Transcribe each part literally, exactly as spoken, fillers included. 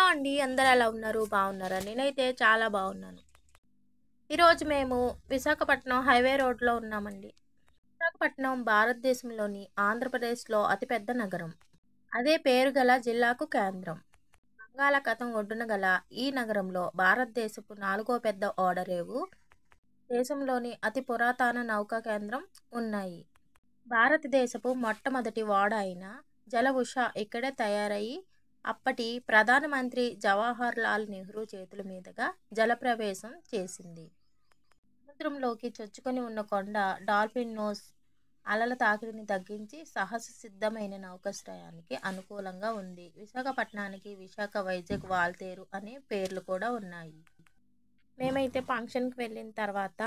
అండి. అందరూ ఎలా ఉన్నారు? బాగున్నారా? నేనైతే చాలా బాగున్నాను. ఈరోజు మేము విశాఖపట్నం హైవే రోడ్‌లో ఉన్నామండి. విశాఖపట్నం భారతదేశంలోని ఆంధ్రప్రదేశ్‌లో అతిపెద్ద నగరం. అదే పేరు గల జిల్లాకు కేంద్రం. బంగాళాఖాతం ఒడ్డున గల ఈ నగరంలో భారతదేశపు నాలుగో పెద్ద ఓడరేవు, దేశంలోని అతి పురాతన నౌకా కేంద్రం ఉన్నాయి. భారతదేశపు మొట్టమొదటి ఓడ అయిన జలఉష ఇక్కడే తయారయి అప్పటి ప్రధానమంత్రి జవహర్ లాల్ నెహ్రూ చేతుల మీదుగా జలప్రవేశం చేసింది. సముద్రంలోకి చొచ్చుకొని ఉన్న కొండ డాల్ఫిన్ నోస్ అలల తాకిడిని తగ్గించి సాహస సిద్ధమైన నౌకాశ్రయానికి అనుకూలంగా ఉంది. విశాఖపట్నానికి విశాఖ, వైజాగ్, వాల్తేరు అనే పేర్లు కూడా ఉన్నాయి. మేమైతే ఫంక్షన్కి వెళ్ళిన తర్వాత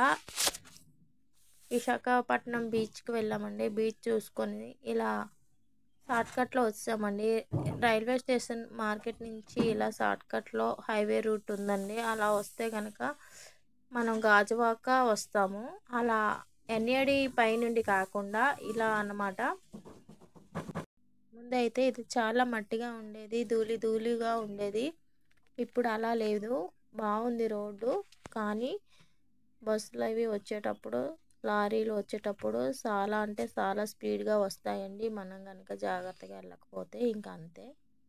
విశాఖపట్నం బీచ్కి వెళ్ళామండి. బీచ్ చూసుకొని ఇలా షార్ట్కట్లో వచ్చామండి. రైల్వే స్టేషన్ మార్కెట్ నుంచి ఇలా షార్ట్కట్లో హైవే రూట్ ఉందండి. అలా వస్తే కనుక మనం గాజువాక వస్తాము. అలా ఎన్ఏడి పైనుండి కాకుండా ఇలా అన్నమాట. ముందైతే ఇది చాలా మట్టిగా ఉండేది, ధూళి ధూళిగా ఉండేది. ఇప్పుడు అలా లేదు, బాగుంది రోడ్డు. కానీ బస్సులు అవి వచ్చేటప్పుడు, లారీలు వచ్చేటప్పుడు చాలా అంటే చాలా స్పీడ్గా వస్తాయండి. మనం కనుక జాగ్రత్తగా వెళ్ళకపోతే ఇంకా అంతే.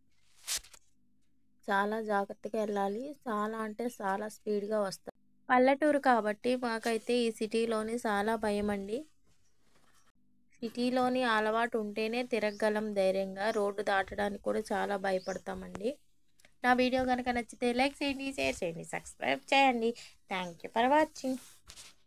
చాలా జాగ్రత్తగా వెళ్ళాలి. చాలా అంటే చాలా స్పీడ్గా వస్తాయి. పల్లెటూరు కాబట్టి మాకైతే ఈ సిటీలోని చాలా భయం అండి. సిటీలోని అలవాటు ఉంటేనే తిరగగలం ధైర్యంగా. రోడ్డు దాటడానికి కూడా చాలా భయపడతామండి. నా వీడియో కనుక నచ్చితే లైక్ చేయండి, షేర్ చేయండి, సబ్స్క్రైబ్ చేయండి. Thank you for watching.